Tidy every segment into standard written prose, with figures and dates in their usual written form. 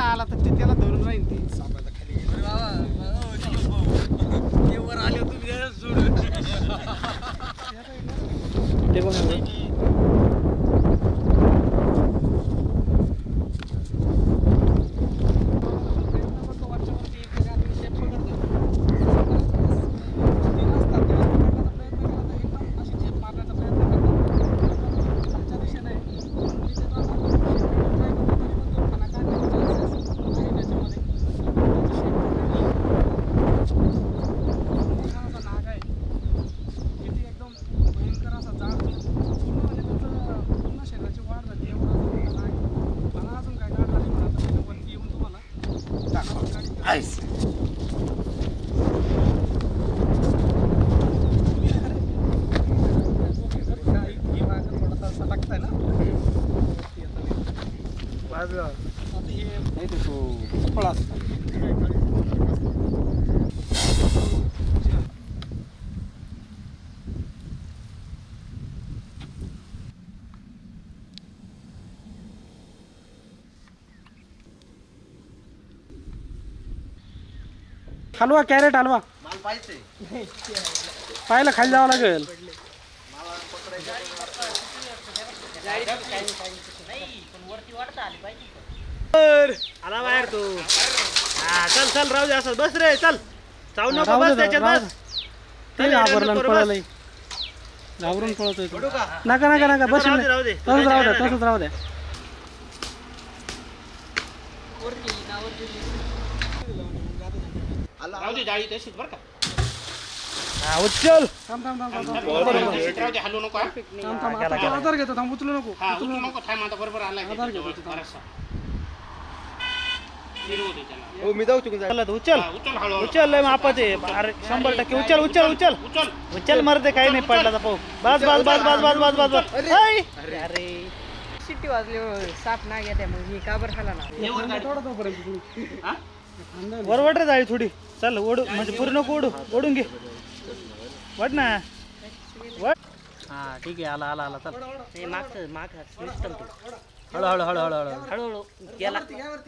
आला तर ते त्याला धरून राहील ते सापायला खाली ते वर आले तुम्ही सोडून ते कोण हलवा कॅरेट हलवा पाहायला खाली जावं लागेल आला बाहेर तू चल चल राहू दे असं बस रे चल जाऊ नको बस त्याच्यात बस ते घाबरलं पळालंय घाबरून पळतोय नका नका नका बस राहू दे तसंच राहू द्या तसंच राहू द्या राहू दे जाळी तशीच बरं का उचल हलू नको आधार घेतो थांब उचलू नको उचलू नको थांब आता बरोबर आलाय हो मी जाऊ चुकून उचल उचल उचल लय मापात आहे अरे 100% उचल उचल उचल उचल मरते काही नाही पडला तर पाहू बस बस बस बस बस बस बस बस अरे शिट्टी वाजली साप ना घेते मग ही का बरं खाला ना वरवट रे जाळी थोडी चल ओढू म्हणजे पूर्ण ओढू ओढून घे वड ना वड हा ठीक आहे आला आला आला चल ते मागचं माग सिस्टम तू हळू हळू हळू हळू हळू हळूहळू गेला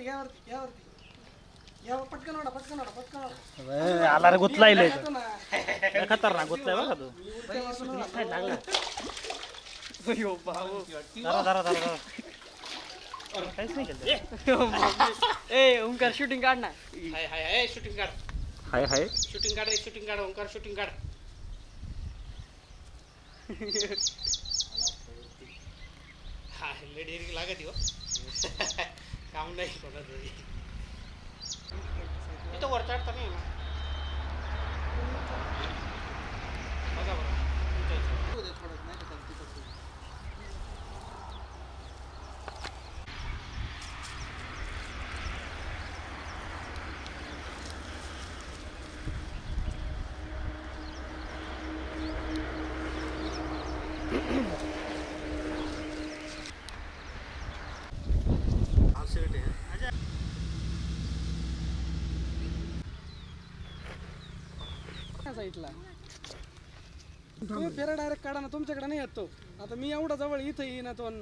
आला रे गुतलाय खतरनाक गुतलाय बघा तू लागला जरा जरा जरा काहीच नाही केलं ए ओंकार शूटिंग काढ ना हाय हाय हाय शूटिंग काढ हाय हाय शूटिंग काढ रे शूटिंग काढ ओंकार शूटिंग काढ हा लेडी लागत हो काम नाही कोणाचं इथं वर चढता नाही ना बघा बरं साईडला तुम्ही फेरा डायरेक्ट काढा ना तुमच्याकडे नाही येतो आता मी एवढा जवळ इथं येईन ना तो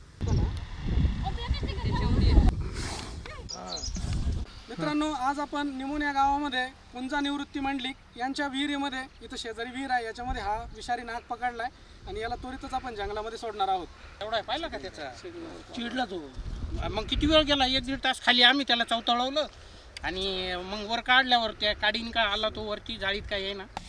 मित्रांनो आज आपण निमोन या गावामध्ये पुंजा निवृत्ती मंडलिक यांच्या विहिरीमध्ये इथं शेजारी विहीर आहे याच्यामध्ये हा विषारी नाग पकडलाय आणि याला त्वरितच आपण जंगलामध्ये सोडणार आहोत एवढा पाहिला का त्याचा चिडला तो मग किती वेळ गेला 1-1.5 तास खाली आम्ही त्याला चवतळवलं आणि मग वर काढल्यावर त्या काढीन का आला तो वरती जाळीत काय आहे ना